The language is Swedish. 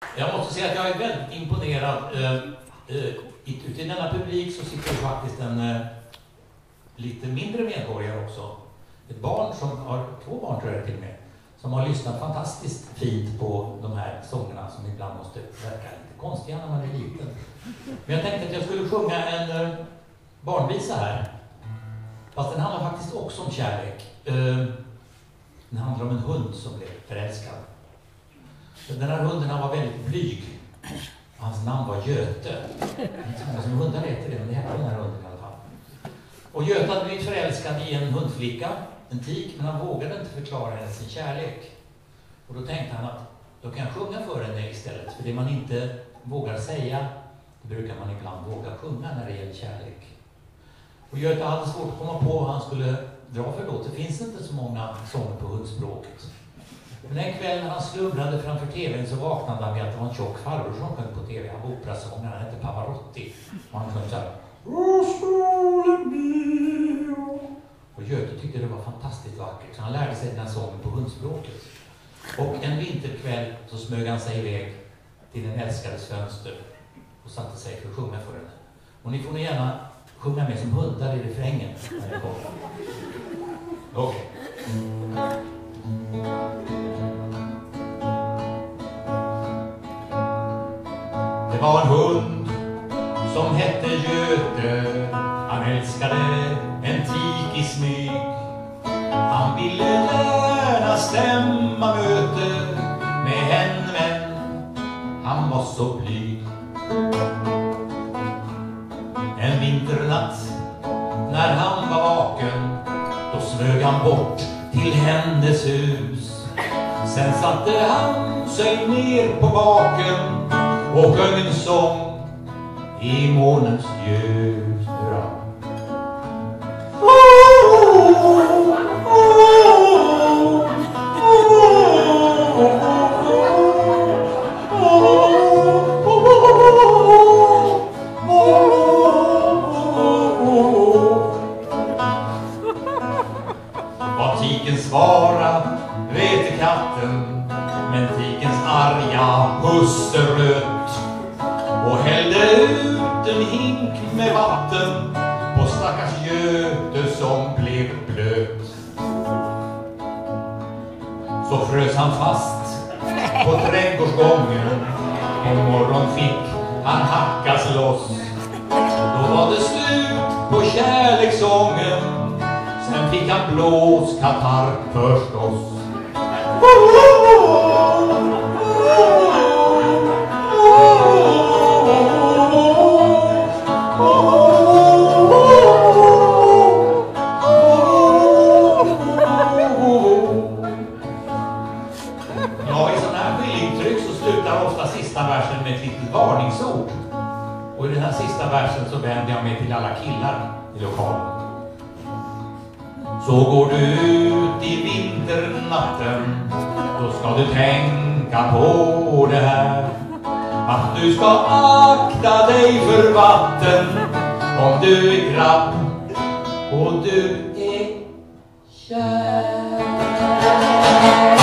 Jag måste säga att jag är väldigt imponerad. Ute i denna publik så sitter faktiskt en lite mindre medborgare också. Ett barn som har, 2 barn tror jag till och med, som har lyssnat fantastiskt fint på de här sångerna som ibland måste verka lite konstiga när man är liten. Men jag tänkte att jag skulle sjunga en barnvisa här. Fast den handlar faktiskt också om kärlek. Den handlar om en hund som blev förälskad. Den här hunden var väldigt blyg. Hans namn var Göte. Inte så många som hundar heter det, men det hette den här hunden i alla fall. Och Göte hade blivit förälskad i en hundflicka, en tik, men han vågade inte förklara henne sin kärlek. Och då tänkte han att då kan jag sjunga för henne istället. För det man inte vågar säga, det brukar man ibland våga sjunga när det gäller kärlek. Och Göte hade svårt att komma på vad han skulle dra för låt. Det finns inte så många sånger på hundspråket. Men en kväll när han slumrade framför tvn så vaknade han med att det var en tjock farbror som sjöng på tv. Han var operasångare, han hette Pavarotti. Och han sjöng så här. Och Göte tyckte det var fantastiskt vackert. Så han lärde sig den här sången på hundspråket. Och en vinterkväll så smög han sig iväg till den älskades fönster och satte sig för att sjunga för henne. Och ni får nog gärna sjunga med som hundar i refrängen när jag kommer. Okej. Det var en hund som hette Göte. Han älskade en tik i smyg. Han ville gärna stämma möte med henne, men han var så blyg. En vinternatt när han var vaken, då smög han bort till hennes hus. Sen satte han sig ner på baken och sjöng en sång i månens ljus. Vad tiken svara vet katten, men tikens arga husse röt och hällde ut en hink med vatten på stackars Göte som blev blöt. Så frös han fast på trädgårdsgången. En morgon fick han hackas loss. Då var det slut på kärlekssången. Sen fick han blåskatarr förstås. Ja, i sådana här skilintryck så slutar ofta sista versen med ett litet varningsord. Och i den här sista versen så vänder jag mig till alla killar i lokalen. Så går du ut i vinternatten, då ska du tänka på det här. Att du ska akta dig för vatten om du är grabb och du är kär.